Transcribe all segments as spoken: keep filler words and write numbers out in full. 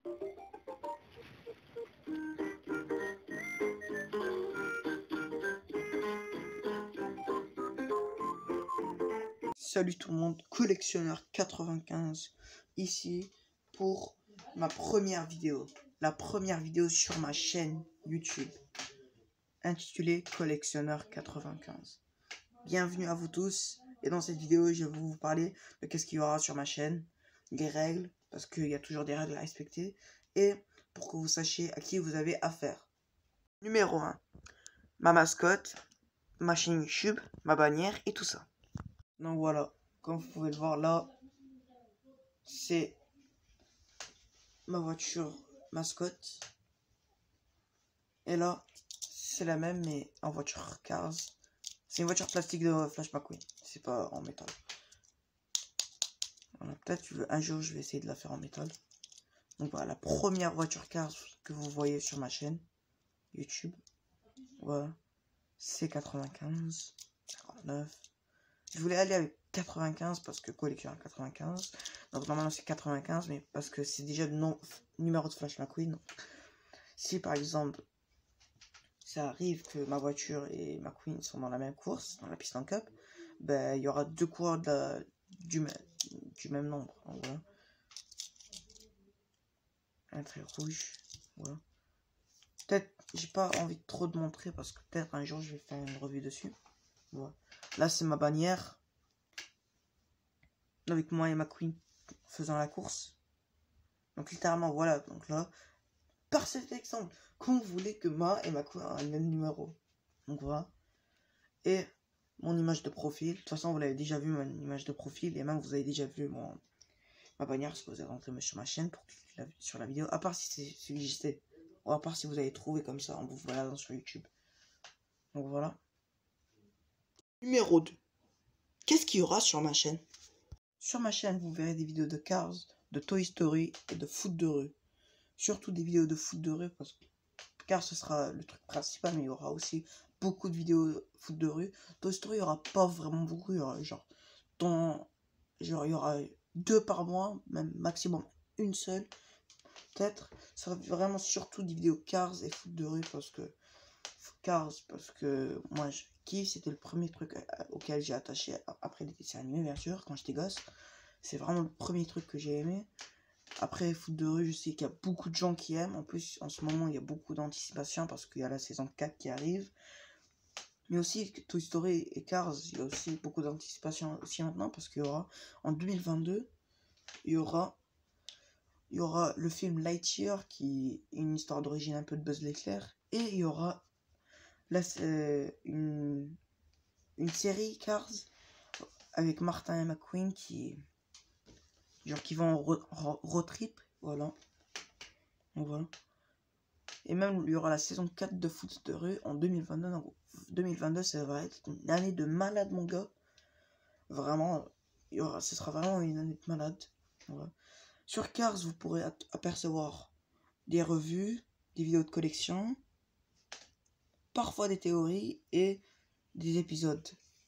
Salut tout le monde, collectionneur quatre-vingt-quinze ici pour ma première vidéo, la première vidéo sur ma chaîne YouTube intitulée collectionneur quatre-vingt-quinze. Bienvenue à vous tous, et dans cette vidéo je vais vous parler de qu'est-ce qu'il y aura sur ma chaîne, des règles, parce qu'il y a toujours des règles à respecter, et pour que vous sachiez à qui vous avez affaire. Numéro un, ma mascotte, ma chaîne YouTube, ma bannière et tout ça. Donc voilà, comme vous pouvez le voir là, c'est ma voiture mascotte. Et là, c'est la même mais en voiture Cars. C'est une voiture plastique de Flash McQueen, c'est pas en métal. Voilà, peut-être un jour je vais essayer de la faire en métal. Donc voilà, la première voiture Cars que vous voyez sur ma chaîne YouTube. Voilà, c'est quatre-vingt-quinze, cinquante-neuf. Je voulais aller avec quatre-vingt-quinze parce que collectionneur quatre-vingt-quinze. Donc normalement c'est quatre-vingt-quinze, mais parce que c'est déjà le nom, numéro de Flash McQueen. Si par exemple ça arrive que ma voiture et McQueen sont dans la même course, dans la Piston Cup, ben il y aura deux coureurs de la, du, du même nombre. Donc, voilà. Un trait rouge. Voilà. Peut-être j'ai pas envie de trop de montrer parce que peut-être un jour je vais faire une revue dessus. Voilà. Là c'est ma bannière avec moi et McQueen faisant la course. Donc littéralement voilà, donc là, par cet exemple, qu'on voulait que moi et McQueen aient le même numéro. Donc voilà. Et mon image de profil, de toute façon vous l'avez déjà vu mon image de profil, et même vous avez déjà vu mon ma bannière si vous êtes rentré sur ma chaîne pour la, sur la vidéo, à part si c'est celui que j'étais, ou à part si vous avez trouvé comme ça en vous baladant sur YouTube. Donc voilà. Numéro deux. Qu'est-ce qu'il y aura sur ma chaîne? Sur ma chaîne, vous verrez des vidéos de Cars, de Toy Story et de foot de rue. Surtout des vidéos de foot de rue, parce que Cars ce sera le truc principal, mais il y aura aussi beaucoup de vidéos de foot de rue. Toy Story, il n'y aura pas vraiment beaucoup, il y aura genre, dans, genre il y aura deux par mois, même maximum une seule, peut-être. Ça va vraiment surtout des vidéos Cars et foot de rue, parce que Cars, parce que moi je kiffe, c'était le premier truc auquel j'ai attaché après les dessins animés, bien sûr, quand j'étais gosse. C'est vraiment le premier truc que j'ai aimé. Après, foot de rue, je sais qu'il y a beaucoup de gens qui aiment. En plus, en ce moment, il y a beaucoup d'anticipation parce qu'il y a la saison quatre qui arrive. Mais aussi, Toy Story et Cars, il y a aussi beaucoup d'anticipation aussi maintenant parce qu'il y aura, en deux mille vingt-deux, il y aura, il y aura le film Lightyear qui est une histoire d'origine un peu de Buzz l'éclair. Et il y aura là, euh, une, une série Cars avec Martin et McQueen qui genre qui vont en road, road trip, voilà. Donc voilà. Et même il y aura la saison quatre de foot de rue en deux mille vingt-deux. Donc deux mille vingt-deux, ça va être une année de malade, mon gars. Vraiment, il y aura, ce sera vraiment une année de malade. Voilà. Sur Cars, vous pourrez apercevoir des revues, des vidéos de collection, parfois des théories et des épisodes.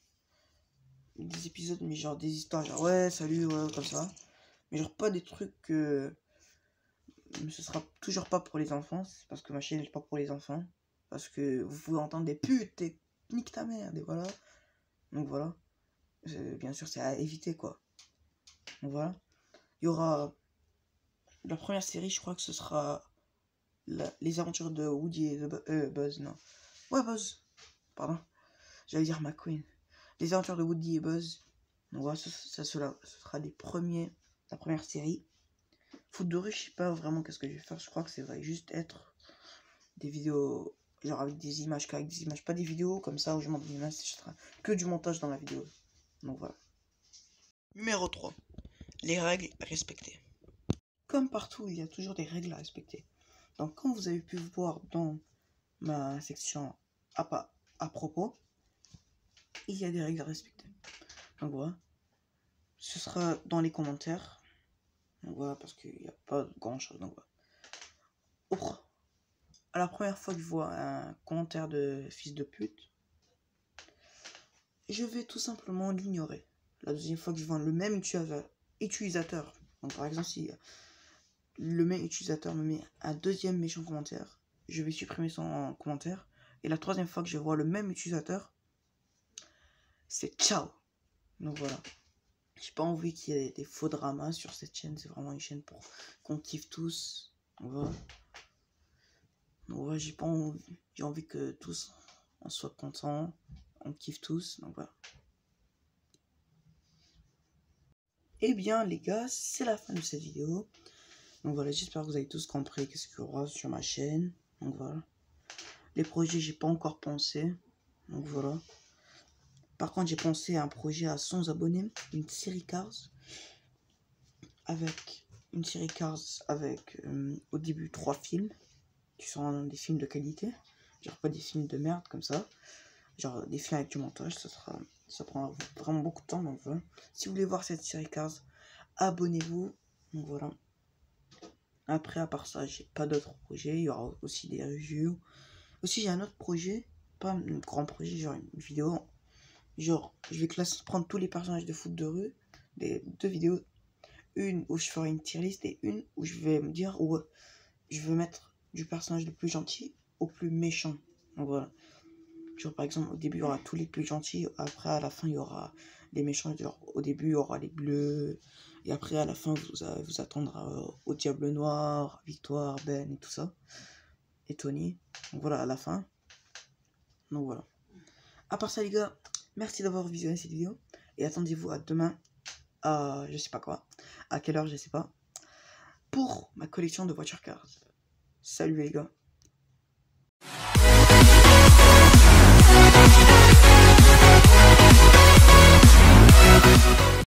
Des épisodes, mais genre des histoires, genre ouais, salut, ouais, comme ça. Mais genre pas des trucs que... Mais ce sera toujours pas pour les enfants, parce que ma chaîne n'est pas pour les enfants. Parce que vous pouvez entendre des putes et nique ta merde, et voilà. Donc voilà. Euh, bien sûr, c'est à éviter, quoi. Donc voilà. Il y aura... La première série, je crois que ce sera... La... Les aventures de Woody et de euh, Buzz, non. Ouais, Buzz. Pardon. J'allais dire McQueen. Les aventures de Woody et Buzz. Donc voilà, ça, ça, cela, ce sera les premiers... La première série. Foot de rue, je sais pas vraiment qu'est-ce que je vais faire. Je crois que ça va juste être des vidéos, genre avec des images, qu'avec des images, pas des vidéos comme ça où je monte des images, ce sera que du montage dans la vidéo. Donc voilà. Numéro trois. Les règles à respecter. Comme partout, il y a toujours des règles à respecter. Donc comme vous avez pu voir dans ma section à, pas, à propos, il y a des règles à respecter. Donc voilà. Ce sera dans les commentaires. Donc voilà, parce qu'il n'y a pas grand chose. Donc voilà. Oh. À la première fois que je vois un commentaire de fils de pute, je vais tout simplement l'ignorer. La deuxième fois que je vois le même utilisateur, donc par exemple si le même utilisateur me met un deuxième méchant commentaire, je vais supprimer son commentaire. Et la troisième fois que je vois le même utilisateur, c'est ciao. Donc voilà. J'ai pas envie qu'il y ait des faux dramas sur cette chaîne. C'est vraiment une chaîne pour qu'on kiffe tous. Donc voilà. Donc voilà, j'ai pas envie. J'ai envie que tous on soit contents. On kiffe tous. Donc voilà. Et bien les gars, c'est la fin de cette vidéo. Donc voilà, j'espère que vous avez tous compris qu'est-ce qu'il y aura sur ma chaîne. Donc voilà. Les projets, j'ai pas encore pensé. Donc voilà. Par contre, j'ai pensé à un projet à cent abonnés, une série Cars. Avec une série Cars avec euh, au début trois films. Qui seront des films de qualité. Genre pas des films de merde comme ça. Genre des films avec du montage. Ça sera, ça prendra vraiment beaucoup de temps. Donc voilà. Si vous voulez voir cette série Cars, abonnez-vous. Donc voilà. Après, à part ça, j'ai pas d'autres projets. Il y aura aussi des reviews. Aussi, j'ai un autre projet. Pas un grand projet, genre une vidéo. Genre, je vais classer, prendre tous les personnages de foot de rue. Des deux vidéos. Une où je ferai une tier list et une où je vais me dire où je vais mettre du personnage le plus gentil au plus méchant. Donc voilà. Genre, par exemple, au début, il y aura tous les plus gentils. Après, à la fin, il y aura les méchants. Genre, au début, il y aura les bleus. Et après, à la fin, vous euh, vous attendra euh, au Diable Noir, Victoire, Ben et tout ça. Et Tony. Donc voilà, à la fin. Donc voilà. À part ça, les gars, merci d'avoir visionné cette vidéo. Et attendez-vous à demain, à je sais pas quoi. À quelle heure, je sais pas. Pour ma collection de voitures cars. Salut les gars.